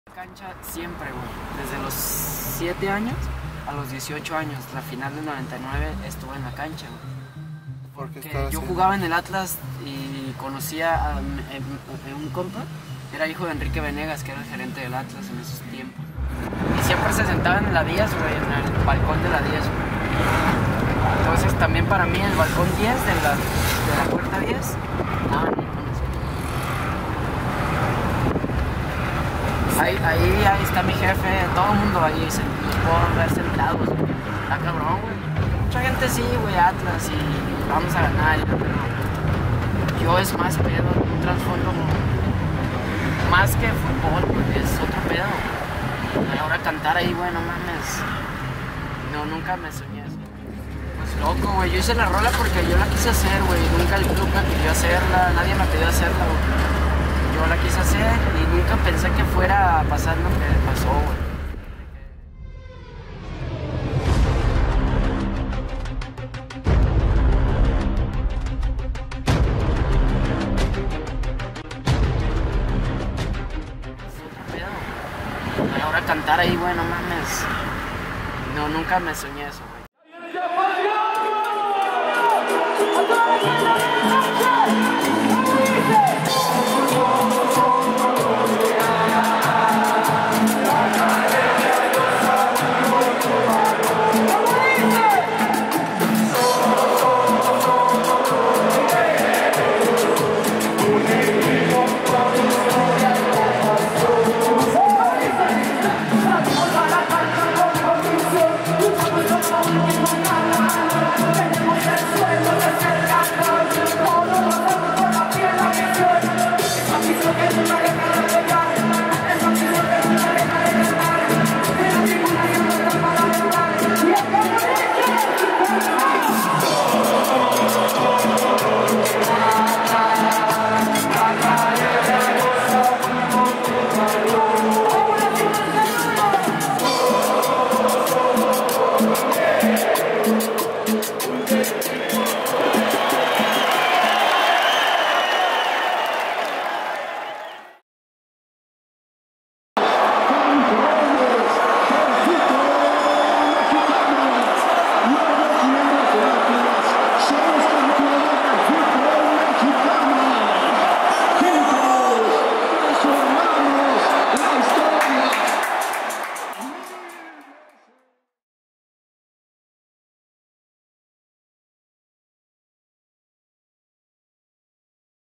Cancha siempre, güey. Desde los 7 años a los 18 años, la final del 99 estuve en la cancha, güey. Porque yo jugaba en el Atlas y conocía a un compa, era hijo de Enrique Venegas, que era el gerente del Atlas en esos tiempos. Y siempre se sentaba en la 10, güey, en el balcón de la 10, güey. Entonces también para mí el balcón 10 de la puerta 10, ahí está mi jefe, todo el mundo ahí, los puedo ver sentados, güey. Está cabrón, güey. Mucha gente sí, güey, Atlas, y vamos a ganar, pero yo es más pedo, un trasfondo más que fútbol, güey, es otro pedo, güey. Ahora cantar ahí, güey, no mames, no, nunca me soñé eso. Pues loco, güey, yo hice la rola porque yo la quise hacer, güey, nunca el club me pidió hacerla, nadie me pidió hacerla, güey. Yo la quise hacer y nunca pensé que fuera a pasar lo que pasó, güey. Ahora cantar ahí, güey, no mames. No, nunca me soñé eso, güey.